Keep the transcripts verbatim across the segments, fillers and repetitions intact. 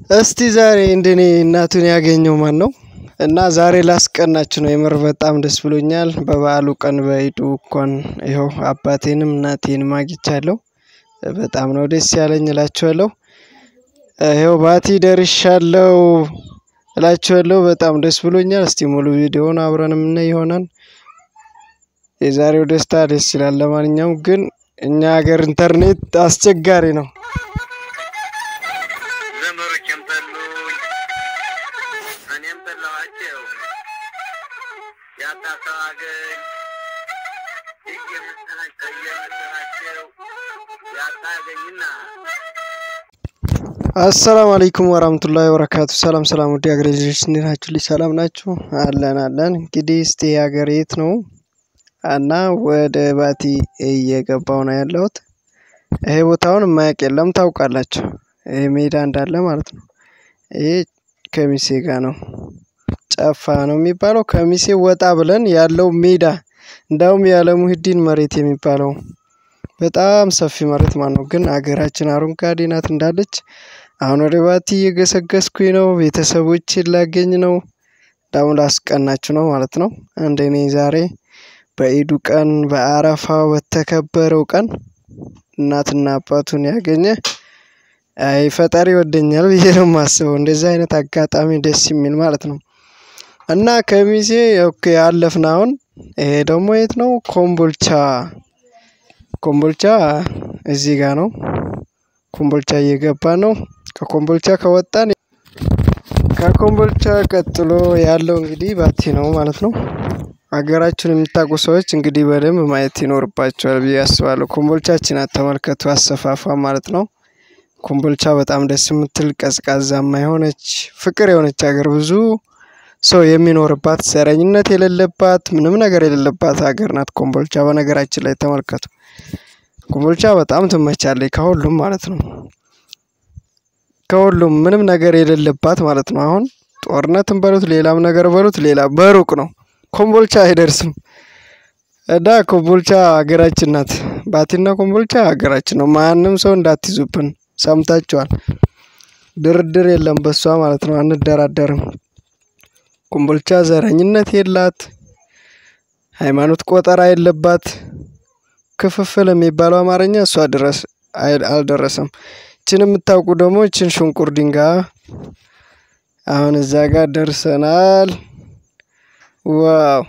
እስቲ ዛሬ እንደኔ እናቱን ያገኘው ማን ነው? እና ዛሬ ላስቀናችሁ ነው የምር በጣም ደስ ብሎኛል። በበዓሉ ቀን በኢዱ እንኳን ይኸው አባቴንም እናቴንም አግኝቻለሁ። በጣም ነው ደስ ያለኝ እላችኋለሁ። ይኸው ባቲ ደርሻለሁ እላችኋለሁ። በጣም ደስ ብሎኛል። እስቲ ሙሉ ቪዲዮውን አብረን ምን ይሆናል? የዛሬው ደስታ ደስ ይላል። ለማንኛውም ግን እኛ ሀገር ኢንተርኔት አስቸጋሪ ነው። አሰላሙ አለይኩም ወራህመቱላሂ ወበረካቱ። ሰላም ሰላም ወዲ አግሬጆች እንዴናችሁ? ሰላም ናችሁ? አለን አለን። እንግዲህ እስቲ ሀገር የት ነው? እና ወደ ባቲ እየገባው ነው ያለሁት። ይሄ ቦታውን ማያውቅ የለም ታውቃላችሁ። ይሄ ሜዳ እንዳለ ማለት ነው። ይሄ ከሚሴ ጋር ነው። ጨፋ ነው የሚባለው። ከሚሴ ወጣ ብለን ያለው ሜዳ እንዳውም ያለ ሙህዲን መሬት የሚባለው በጣም ሰፊ መሬት ማለት ነው። ግን አገራችን አረንጓዴ ናት እንዳለች። አሁን ወደ ባቲ እየገሰገስኩኝ ነው። ቤተሰቦችን ላገኝ ነው። ዳውን ላስቀናችሁ ነው ማለት ነው። እንደኔ ዛሬ በኢዱ ቀን በአረፋው በተከበረው ቀን እናትና አባቱን ያገኘ አይ ፈጣሪ ወደኛል ብዬ ነው የማስበው። እንደዚህ አይነት አጋጣሚ ደስ የሚል ማለት ነው። እና ከሚሴ ኦኬ አለፍን። አሁን ይሄ ደግሞ የት ነው? ኮምቦልቻ ኮምቦልቻ እዚህ ጋር ነው። ኮምቦልቻ እየገባ ነው። ከኮምቦልቻ ከወጣን ከኮምቦልቻ ቀጥሎ ያለው እንግዲህ ባቲ ነው ማለት ነው። አገራችሁን የምታውቁ ሰዎች እንግዲህ በደንብ ማየት ይኖርባችኋል ብዬ አስባለሁ። ኮምቦልቻችን አተመልከቱ አሰፋፋ ማለት ነው። ኮምቦልቻ በጣም ደስ የምትል ቀዝቃዛማ የሆነች ፍቅር የሆነች ሀገር ብዙ ሰው የሚኖርባት ዘረኝነት የሌለባት ምንም ነገር የሌለባት ሀገር ናት ኮምቦልቻ። በነገራችን ላይ ተመልከቱ። ኮምቦልቻ በጣም ትመቻለች ከሁሉም ማለት ነው። ከሁሉም ምንም ነገር የሌለባት ማለት ነው። አሁን ጦርነትም በሉት ሌላም ነገር በሉት ሌላ በሩቅ ነው። ኮምቦልቻ አይደርስም። እዳ ኮምቦልቻ ሀገራችን ናት። ባቲና ኮምቦልቻ ሀገራችን ነው። ማንንም ሰው እንዳትይዙብን ሰምታችኋል። ድርድር የለም በሷ ማለት ነው። አንደራደርም። ኮምቦልቻ ዘረኝነት የላት፣ ሃይማኖት ቆጠራ የለባት። ክፍፍል የሚባለው አማርኛ እሷ ድረስ አልደረሰም። እቺን የምታውቁ ደግሞ እቺን ሽንቁር ድንጋይ አሁን እዛ ጋር ደርሰናል። ዋው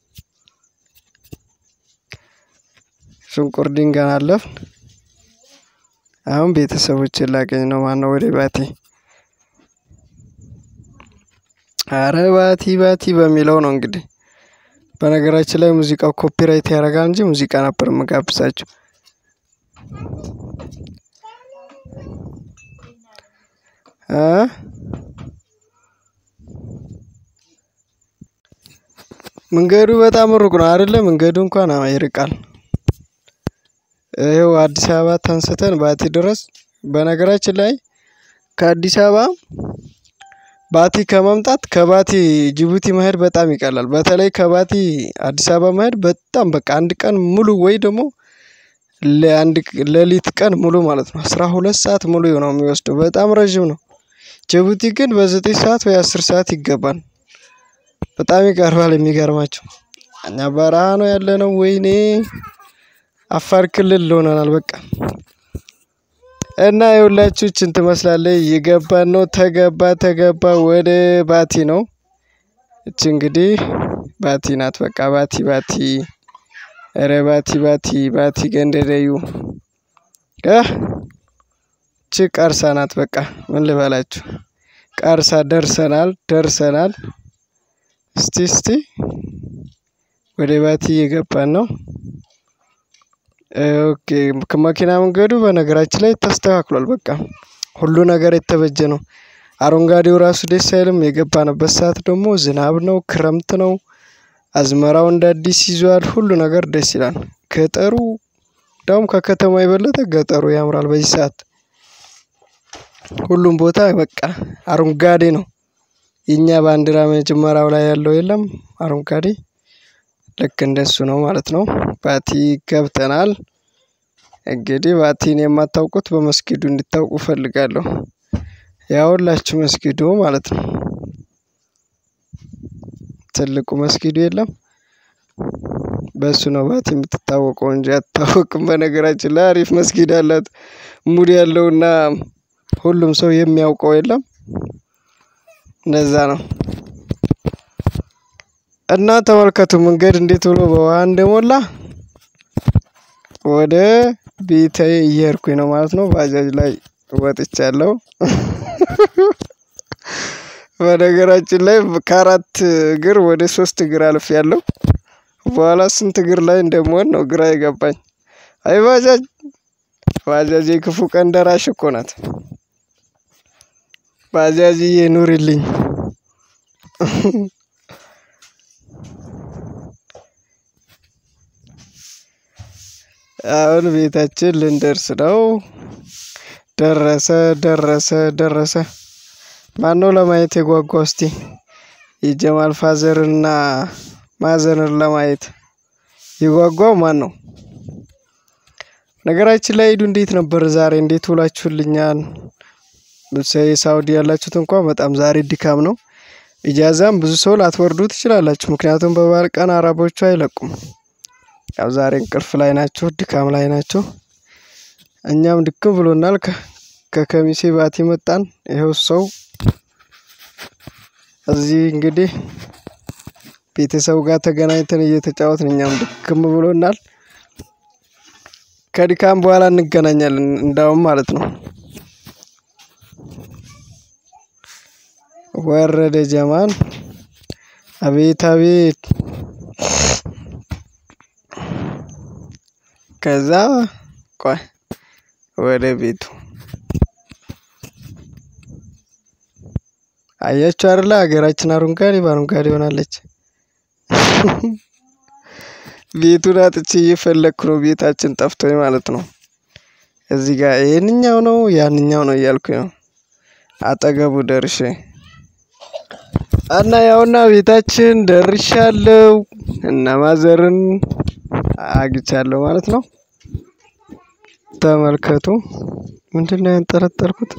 ሽንቁር ድንጋይ አለፍን። አሁን ቤተሰቦችን ላገኝ ነው ማለት ነው ወደ ባቲ። አረ ባቲ ባቲ በሚለው ነው እንግዲህ። በነገራችን ላይ ሙዚቃው ኮፒራይት ያደርጋል እንጂ ሙዚቃ ነበር መጋብዛችሁ። አ መንገዱ በጣም ሩቅ ነው አይደለ? መንገዱ እንኳን ይርቃል። ይሄው አዲስ አበባ ተንስተን ባቲ ድረስ። በነገራችን ላይ ከአዲስ አበባ ባቲ ከመምጣት ከባቲ ጅቡቲ መሄድ በጣም ይቀላል። በተለይ ከባቲ አዲስ አበባ መሄድ በጣም በቃ አንድ ቀን ሙሉ ወይ ደግሞ ለአንድ ሌሊት ቀን ሙሉ ማለት ነው። አስራ ሁለት ሰዓት ሙሉ ነው የሚወስደው። በጣም ረጅም ነው። ጅቡቲ ግን በዘጠኝ ሰዓት ወይ አስር ሰዓት ይገባል። በጣም ይቀርባል። የሚገርማችሁ እኛ በረሃ ነው ያለነው። ወይኔ አፋር ክልል ሆነናል በቃ። እና ይኸውላችሁ እቺን ትመስላለች። ይገባን ነው ተገባ ተገባ ወደ ባቲ ነው። እቺ እንግዲህ ባቲ ናት በቃ ባቲ ባቲ ኧረ ባቲ ባቲ ባቲ ገንደደዩ እ እቺ ቀርሳ ናት በቃ ምን ልበላችሁ። ቀርሳ ደርሰናል ደርሰናል። እስቲ እስቲ ወደ ባቲ እየገባን ነው። ኦኬ ከመኪና መንገዱ በነገራችን ላይ ተስተካክሏል። በቃ ሁሉ ነገር የተበጀ ነው። አረንጓዴው ራሱ ደስ አይልም። የገባንበት ሰዓት ደግሞ ዝናብ ነው፣ ክረምት ነው። አዝመራው እንደ አዲስ ይዟል። ሁሉ ነገር ደስ ይላል። ገጠሩ ዳውም ከከተማ የበለጠ ገጠሩ ያምራል በዚህ ሰዓት። ሁሉም ቦታ በቃ አረንጓዴ ነው። የኛ ባንዲራ መጀመሪያው ላይ ያለው የለም አረንጓዴ ልክ እንደሱ ነው ማለት ነው። ባቲ ገብተናል። እንግዲህ ባቲን የማታውቁት በመስጊዱ እንድታውቁ ፈልጋለሁ። ያውላችሁ መስጊዱ ማለት ነው። ትልቁ መስጊዱ የለም በሱ ነው ባቲ የምትታወቀው እንጂ አታውቅም። በነገራችን ላይ አሪፍ መስጊድ አላት ሙድ ያለውና ሁሉም ሰው የሚያውቀው የለም ለዛ ነው። እና ተመልከቱ መንገድ እንዴት ብሎ በውሃ እንደሞላ ወደ ቤቴ እየሄድኩኝ ነው ማለት ነው። ባጃጅ ላይ ወጥቻለሁ። በነገራችን ላይ ከአራት እግር ወደ ሶስት እግር አልፌያለሁ። በኋላ ስንት እግር ላይ እንደምሆን ነው ግራ የገባኝ። አይ ባጃጅ ባጃጅ የክፉ ቀን ደራሽ እኮ ናት። ባጃጅዬ ኑሪልኝ። አሁን ቤታችን ልንደርስ ነው። ደረሰ ደረሰ ደረሰ። ማነው ለማየት የጓጓው እስቲ የጀማል ፋዘርና ማዘርን ለማየት የጓጓው ማነው? ነገራችን ላይ ሄዱ እንዴት ነበር ዛሬ እንዴት ውላችሁልኛል? ሳውዲ ያላችሁት እንኳን በጣም ዛሬ ድካም ነው። ኢጃዛም ብዙ ሰው ላትወርዱ ትችላላችሁ ምክንያቱም በበዓል ቀን አረቦቹ አይለቁም። ያው ዛሬ እንቅልፍ ላይ ናቸው ድካም ላይ ናቸው። እኛም ድክም ብሎናል። ከከሚሴ ባቲ መጣን። ይሄው ሰው እዚህ እንግዲህ ቤተሰብ ጋር ተገናኝተን እየተጫወትን እኛም ድክም ብሎናል። ከድካም በኋላ እንገናኛለን እንዳውም ማለት ነው። ወረደ ጀማል አቤት አቤት። ከዛ ቆይ ወደ ቤቱ አያችሁ አይደል ሀገራችን አረንጓዴ በአረንጓዴ ሆናለች። ቤቱን አጥቼ እየፈለኩ ነው ቤታችን ጠፍቶኝ ማለት ነው። እዚህ ጋር ይሄንኛው ነው ያንኛው ነው እያልኩኝ ነው አጠገቡ ደርሼ እና ያውና ቤታችን ደርሻለሁ እና ማዘርን አግቻለሁ ማለት ነው። ተመልከቱ ምንድነው ያንጠለጠልኩት?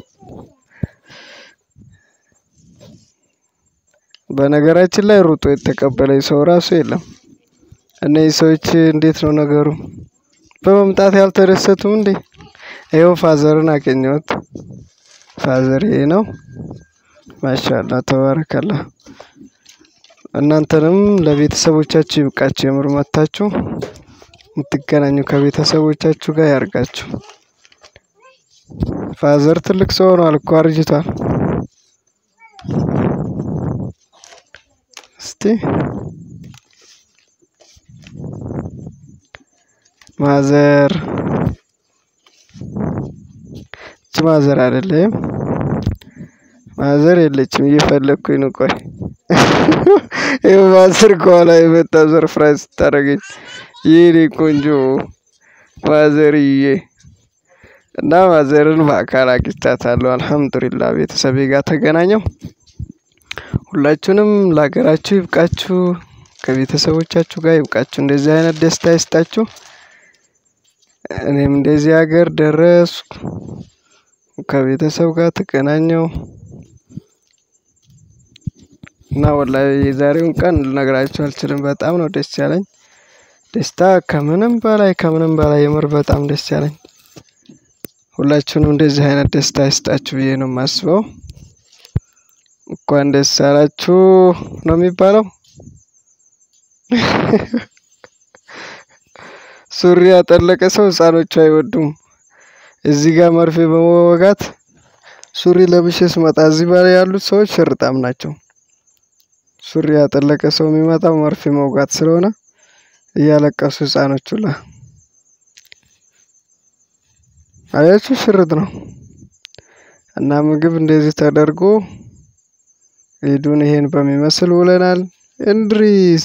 በነገራችን ላይ ሩጦ የተቀበለኝ ሰው ራሱ የለም። እነዚህ ሰዎች እንዴት ነው ነገሩ? በመምጣት ያልተደሰቱም እንዴ? ይኸው ፋዘርን አገኘሁት። ፋዘር ይሄ ነው። ማሻአላ ተባረከላ። እናንተንም ለቤተሰቦቻችሁ ይብቃችሁ። የምር መታችሁ የምትገናኙ ከቤተሰቦቻችሁ ጋር ያርጋችሁ። ፋዘር ትልቅ ሰው ሆኗል እኮ አርጅቷል። እስቲ ማዘር ማዘር አይደለም ማዘር የለችም እየፈለኩኝ ነው። ቆይ ይሄው ማዘር ከኋላ የመጣ ሰርፕራይዝ ታደርገኝ የኔ ቆንጆ ማዘርዬ። እና ማዘርን በአካል አግኝቻታለሁ አልሐምዱሊላህ ቤተሰቤ ጋር ተገናኘው። ሁላችሁንም ለሀገራችሁ ይብቃችሁ ከቤተሰቦቻችሁ ጋር ይብቃችሁ እንደዚህ አይነት ደስታ ይስጣችሁ። እኔም እንደዚህ ሀገር ደረስኩ ከቤተሰብ ጋር ተገናኘው እና ወላሂ የዛሬውን ቀን ልነግራችሁ አልችልም። በጣም ነው ደስ ያለኝ። ደስታ ከምንም በላይ ከምንም በላይ የምር በጣም ደስ ያለኝ። ሁላችሁንም እንደዚህ አይነት ደስታ ይስጣችሁ ብዬ ነው የማስበው። እንኳን ደስ አላችሁ ነው የሚባለው። ሱሪ ያጠለቀ ሰው ህፃኖቹ አይወዱም። እዚህ ጋር መርፌ በመወጋት ሱሪ ለብሼ ስመጣ እዚህ ባለ ያሉት ሰዎች ሽርጣም ናቸው። ሱሪ ያጠለቀ ሰው የሚመጣው መርፌ መውጋት ስለሆነ እያለቀሱ ህፃኖቹ ላ አያችሁ ሽርጥ ነው። እና ምግብ እንደዚህ ተደርጎ ሄዱን ይሄን በሚመስል ውለናል። እንድሪስ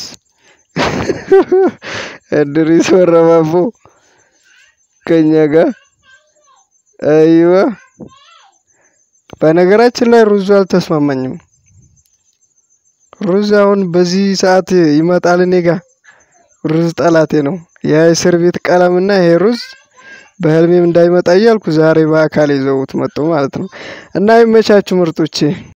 እንድሪስ ወረባቦ ከኛ ጋር አይዋ። በነገራችን ላይ ሩዝ አልተስማማኝም። ሩዝ አሁን በዚህ ሰዓት ይመጣል እኔ ጋር ሩዝ ጠላቴ ነው። ያ እስር ቤት ቀለምና ይሄ ሩዝ በህልሜም እንዳይመጣ እያልኩ ዛሬ በአካል ይዘውት መጡ ማለት ነው። እና ይመቻችሁ ምርጦቼ።